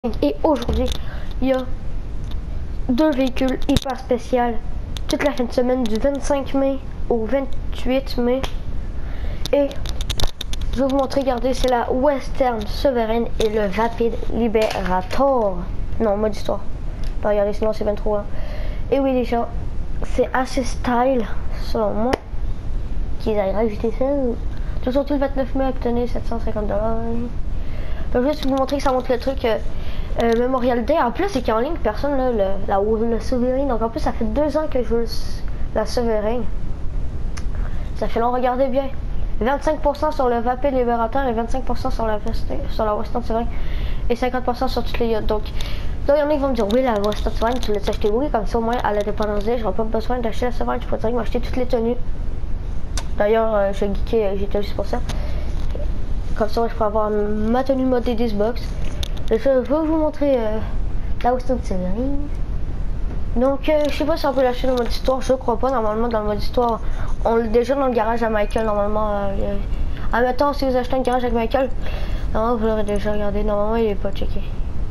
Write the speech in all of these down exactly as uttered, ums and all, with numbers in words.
Et aujourd'hui, il y a deux véhicules hyper spéciaux toute la fin de semaine du vingt-cinq mai au vingt-huit mai. Et je vais vous montrer, regardez, c'est la Western Sovereign et le Vapid Liberator. Non, mode histoire. Pas regardez, sinon c'est vingt-trois ans. Et oui les gens, c'est assez style, selon moi, qu'ils aillent rajouter ça. Tout surtout le vingt-neuf mai, obtenez sept cent cinquante dollars. Donc juste vous montrer que ça montre le truc euh, euh, Memorial Day. En plus, c'est qu'en ligne, personne là, le, la, le Sovereign. Donc en plus, ça fait deux ans que je veux la Sovereign. Ça fait long, regardez bien. vingt-cinq pour cent sur le Vapid Liberator et vingt-cinq pour cent sur la, sur la Western Sovereign et cinquante pour cent sur toutes les yachts. Donc là, il y en a qui vont me dire oui, la Western Sovereign, tu l'as acheté, oui, comme ça au moins à l'indépendance day, j'aurai pas besoin d'acheter la Sovereign, je pourrais direct m'acheter toutes les tenues. D'ailleurs, euh, je geekais, euh, j'étais juste pour ça. Comme ça, je pourrais avoir ma tenue mode des Xbox. Je vais vous montrer euh, la Western Sovereign. Donc, euh, je sais pas si on peut l'acheter dans le mode histoire, je crois pas. Normalement, dans le mode histoire, on l'a déjà dans le garage à Michael. Normalement, euh, admettons, si vous achetez un garage avec Michael, normalement, vous l'aurez déjà regardé. Normalement, il est pas checké.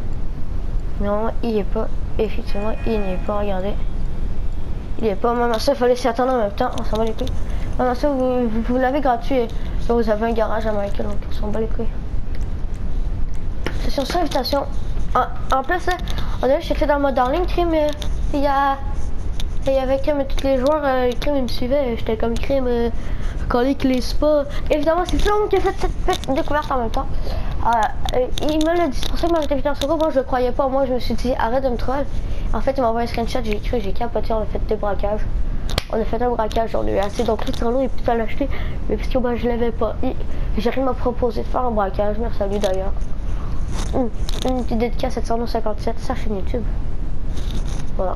Non, il est pas. Effectivement, il n'est pas regardé. Il est pas. Même ça, il fallait s'y attendre en même temps. On s'en bat les couilles. Même ça, vous, vous, vous l'avez gratuit. Donc, vous avez un garage à Michael, donc on s'en bat les couilles. C'est sur sa invitation. En, en plus, on dirait que j'ai fait dans le mode en ligne, crime. Il y a. Il y avait comme tous les joueurs, euh, crime, ils me suivaient. J'étais comme crime. Euh, collé que les spas. Évidemment, c'est Florent qui a fait cette petite découverte en même temps. Euh, il me l'a dit, c'est pour ça que moi j'étais dans ce groupe. Moi je le croyais pas. Moi je me suis dit, arrête de me troll. En fait, il m'a envoyé un screenshot. J'ai écrit, j'ai capoté. On a fait des braquages. On a fait un braquage, on a eu assez. Donc, tout sur l'eau, il peut l'acheter. Mais parce que moi je l'avais pas. J'ai rien m'a proposé de faire un braquage. Merci à lui d'ailleurs. Hum, une petite dédicace sept cent cinquante-sept, sa chaîne YouTube. Voilà.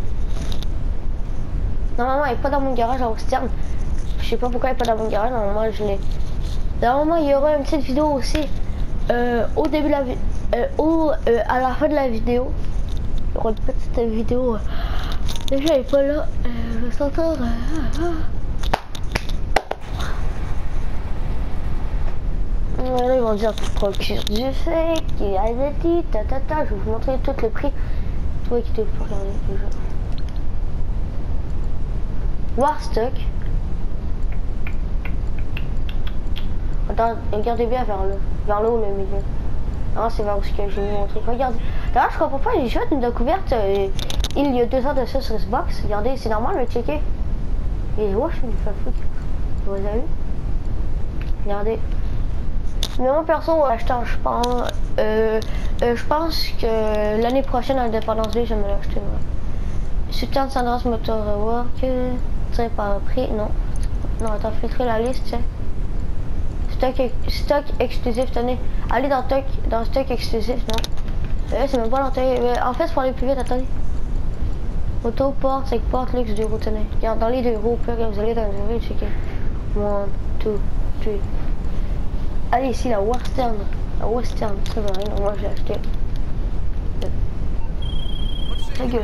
Normalement, elle est pas dans mon garage à Western. Je sais pas pourquoi elle est pas dans mon garage. Normalement, je l'ai. Normalement, il y aura une petite vidéo aussi euh, au début de la vidéo, euh, au euh, à la fin de la vidéo. Il y aura une petite vidéo. Euh, déjà, elle est pas là. Euh, je vais s'entendre. Euh, euh. Là, ils vont dire procure du fake, il y a des titres, tatata. Je vais vous montrer tout le prix. Toi qui te peux regarder déjà. Warstock. Attends, regardez bien vers le, vers le haut, le milieu. Non, c'est vers où ce que j'ai mis mon truc. Regardez. D'ailleurs, je comprends pas, j'ai fait une découverte euh, il y a deux ans de ça sur Xbox. Regardez, c'est normal de checker. Et ouais, je me fais foutre. Vous avez vu? Regardez. Mais moi, perso, acheteur, je pense. Euh, euh, je pense que l'année prochaine, à l'indépendance day, je vais me l'acheter. Ouais. Soutien de Sandras Motor Work. Tiré par prix. Non. Non, attends, filtrer la liste, tiens. Stock, stock exclusif, tenez. Allez dans stock, dans stock exclusif, non. Euh, c'est même pas l'entrée. En fait, c'est pour aller plus vite, attendez. Auto, porte, cinq portes, luxe, deux roues, tenez. Regarde, dans les deux roues, puis vous allez dans le roues, checker. One, two, three. Allez, ici, la Western. La Western, ça va rien. Moi, j'ai acheté. Ta gueule.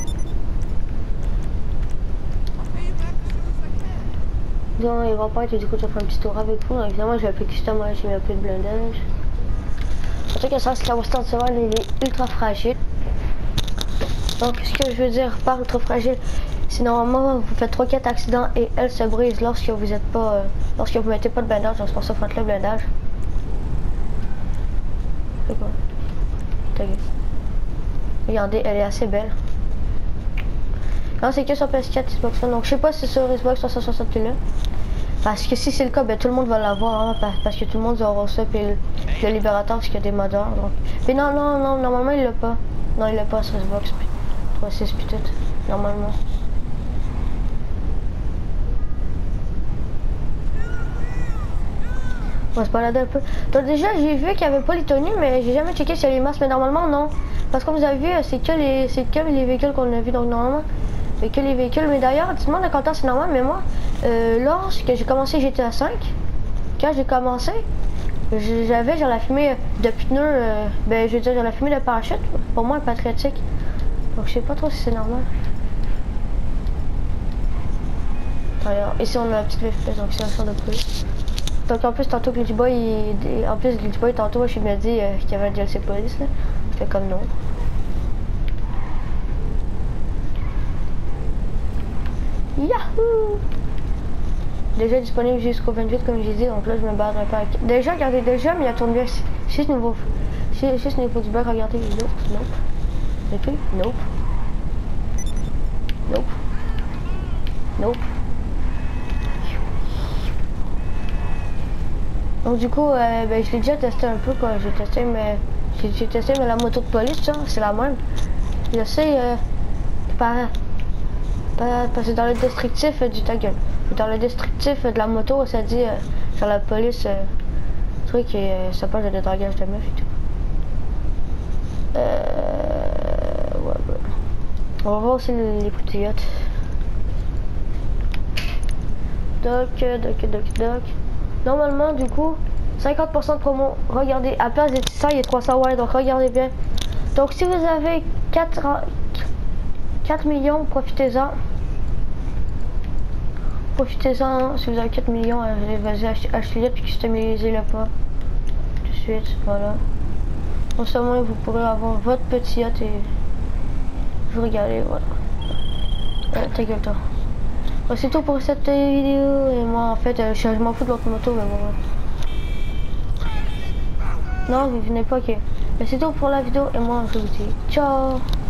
Non, il va pas être du coup, ça fait un petit tour avec vous. Évidemment, je vais appeler custom, j'ai mis un peu de blindage. En tout cas, ça, c'est que la Western Sovereign, elle est ultra fragile. Donc, ce que je veux dire par ultra fragile, c'est normalement, vous faites trois quatre accidents et elle se brise lorsque vous êtes pas, euh, lorsque vous mettez pas de blindage. Donc, c'est pour ça que vous faites le blindage. C'est quoi? Regardez, elle est assez belle. Non, c'est que sur P S quatre, Xbox One. Donc, je sais pas si c'est sur Xbox trois cent soixante là. Parce que si c'est le cas, ben, tout le monde va l'avoir. Hein, parce que tout le monde aura ça. Puis le, le Liberator, parce qu'il y a des modeurs. Donc. Mais non, non, non, normalement, il l'a pas. Non, il l'a pas sur Xbox. trois six puis tout. Normalement. On va se balader un peu. Donc, déjà, j'ai vu qu'il y avait pas les tenues, mais j'ai jamais checké sur les masques. Mais normalement, non. Parce que comme vous avez vu, c'est que les, c'est que les véhicules qu'on a vu. Donc, normalement. Et que les véhicules, mais d'ailleurs, dites-moi dans commentaire, c'est normal, mais moi, euh, lorsque j'ai commencé G T A cinq, quand j'ai commencé, j'avais genre la fumée de pneus, euh, ben je veux dire genre la fumée de parachute, pour moi, patriotique. Donc je sais pas trop si c'est normal. D'ailleurs, ici on a la petite V F P, donc c'est un sort de police. Donc en plus, tantôt Glitch Boy, il, en plus Glitch Boy, tantôt, je me dit euh, qu'il y avait un D L C police là. C'est comme non. Yahoo! Déjà disponible jusqu'au vingt-huit comme j'ai dit, donc là je me barre un peu avec... Déjà, regardez, déjà, mais il y a tourné bien six niveaux. six niveaux du bug, regardez, nope, nope. Et puis, nope. Nope. Nope. Donc du coup, euh, ben, je l'ai déjà testé un peu quoi. J'ai testé mais j'ai testé mais la moto de police, c'est la même. J'essaie euh, par, par, parce que dans le destructif euh, du ta gueule. Dans le destructif euh, de la moto, ça dit euh, sur la police euh, truc et euh, ça parle de dédragage de meuf et tout. Euh, ouais, ouais. On va voir aussi les, les petits yachts. Doc, doc, doc, doc. Normalement, du coup, cinquante pour cent de promo. Regardez, à place des six cents, il y a trois cents, ouais, donc regardez bien. Donc, si vous avez quatre, quatre millions, profitez-en. Profitez-en, si vous avez quatre millions, vas-y, achetez-le puis customisez-le pas. Tout de suite, voilà. Au moins, vous pourrez avoir votre petit yacht et vous regardez, voilà. Euh, ta gueule, toi. C'est tout pour cette vidéo et moi en fait euh, je, je m'en fous de l'autre moto mais bon. Non vous venez pas ok. Mais c'est tout pour la vidéo et moi je vous dis ciao.